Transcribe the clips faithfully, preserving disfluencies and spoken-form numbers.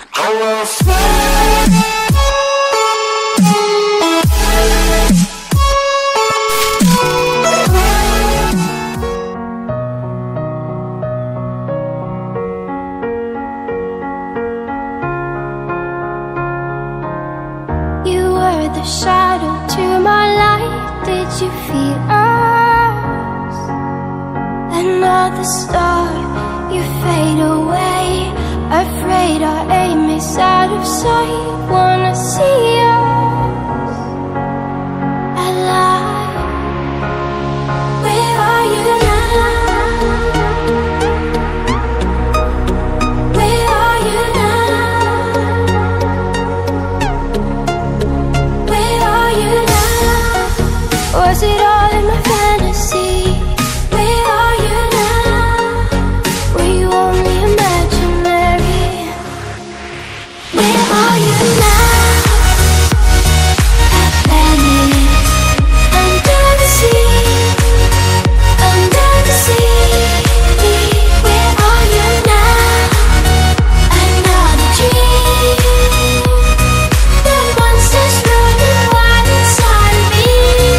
The shadow to my light, did you feel us? Another star, you fade away. Afraid our aim is out of sight. Wanna see us alive. Where are you now? Where are you now? Was it all in my fantasy? Where are you now? Were you only imaginary? Where are you now? Atlantis, under the sea, under the sea. Where are you now? Another dream. The monsters running wild inside of me.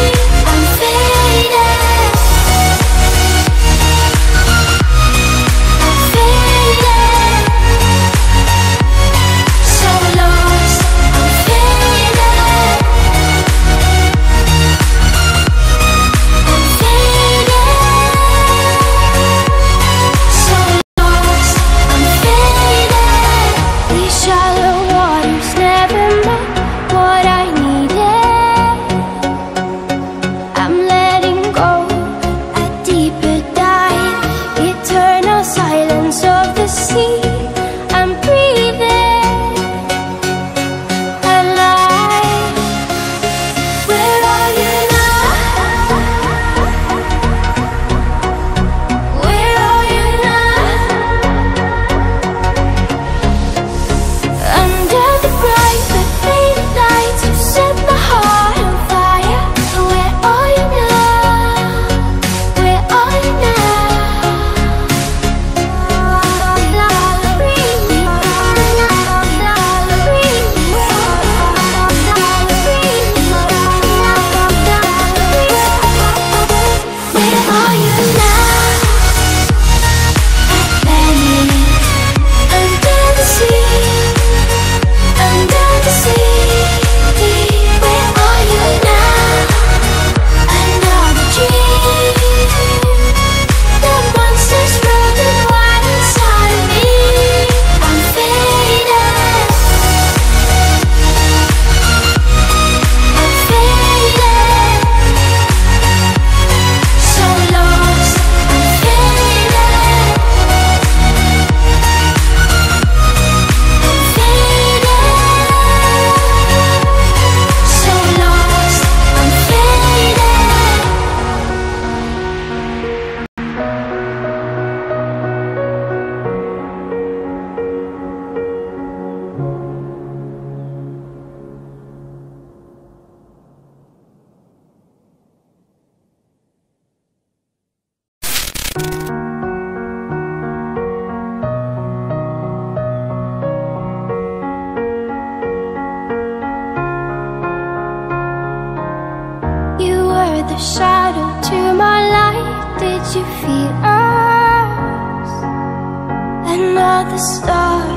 The shadow to my light, did you feel us? Another star,